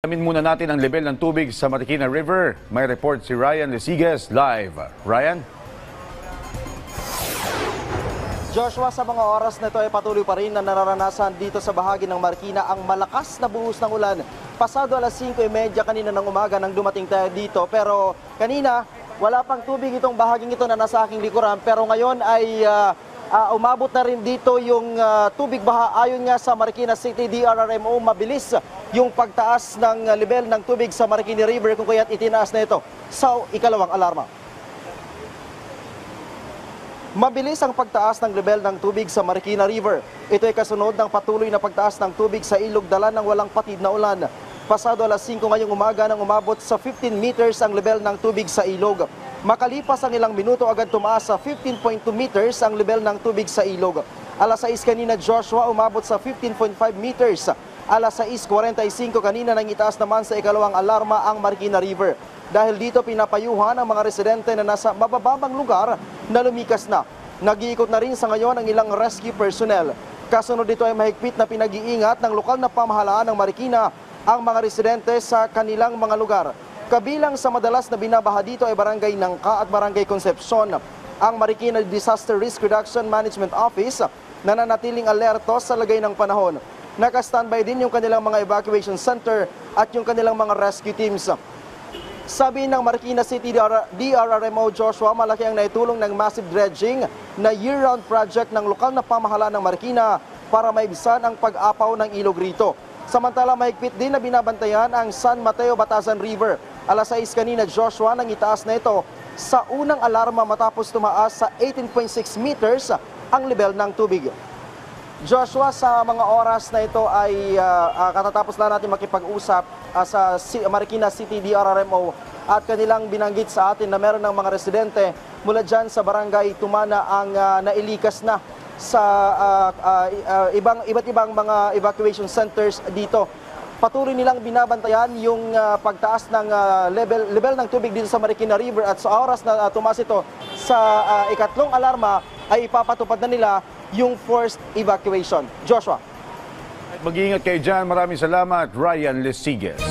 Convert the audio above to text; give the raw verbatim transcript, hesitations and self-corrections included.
Alamin muna natin ang level ng tubig sa Marikina River. May report si Ryan Lesiges live. Ryan? Joshua, sa mga oras na ito ay patuloy pa rin na nararanasan dito sa bahagi ng Marikina ang malakas na buhos ng ulan. Pasado alas singko trenta kanina ng umaga nang dumating tayo dito. Pero kanina, wala pang tubig itong bahaging ito na nasa aking likuran. Pero ngayon ay uh, uh, umabot na rin dito yung uh, tubig baha. Ayon nga sa Marikina City D R R M O, mabilis yung pagtaas ng uh, level ng tubig sa Marikina River kung kaya't itinaas na ito sa ikalawang alarma. Mabilis ang pagtaas ng level ng tubig sa Marikina River. Ito ay kasunod ng patuloy na pagtaas ng tubig sa ilog dala ng walang patid na ulan. Pasado alas singko ngayong umaga nang umabot sa fifteen meters ang level ng tubig sa ilog. Makalipas ang ilang minuto agad tumaas sa fifteen point two meters ang level ng tubig sa ilog. Alas sais kanina, Joshua, umabot sa fifteen point five meters. Alas sais kuwarenta y singko kanina nang itaas naman sa ikalawang alarma ang Marikina River. Dahil dito pinapayuhan ang mga residente na nasa mabababang lugar na lumikas na. Nag-iikot na rin sa ngayon ang ilang rescue personnel. Kasunod dito ay mahigpit na pinag-iingat ng lokal na pamahalaan ng Marikina ang mga residente sa kanilang mga lugar. Kabilang sa madalas na binabaha dito ay Barangay Nangka at Barangay Concepcion. Ang Marikina Disaster Risk Reduction Management Office nananatiling alerto sa lagay ng panahon. Naka-standby din yung kanilang mga evacuation center at yung kanilang mga rescue teams. Sabi ng Marikina City D R R M O, Joshua, malaki ang naitulong ng massive dredging na year-round project ng lokal na pamahalaan ng Marikina para maibsan ang pag-apaw ng ilog rito. Samantala, mahigpit din na binabantayan ang San Mateo Batasan River. Alas sais kanina, Joshua, nang itaas na ito sa unang alarma matapos tumaas sa eighteen point six meters ang level ng tubig. Joshua, sa mga oras na ito ay uh, uh, katatapos na natin makipag-usap uh, sa C Marikina City D R R M O at kanilang binanggit sa atin na meron ng mga residente mula dyan sa barangay Tumana ang uh, nailikas na sa uh, uh, uh, ibang, iba't ibang mga evacuation centers dito. Patuloy nilang binabantayan yung uh, pagtaas ng uh, level, level ng tubig dito sa Marikina River at sa oras na uh, tumaas ito sa uh, ikatlong alarma ay ipapatupad na nila yung forced evacuation. Joshua. Mag-iingat kayo dyan. Maraming salamat, Ryan Lesiges.